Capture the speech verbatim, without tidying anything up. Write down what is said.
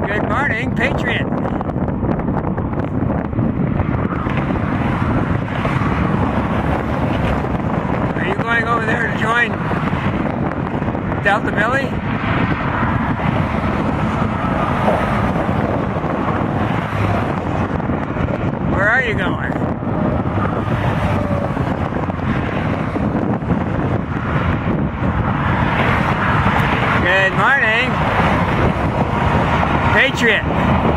Good morning, Patriot. Are you going over there to join Delta Billy? Where are you going? Good morning, Patriot.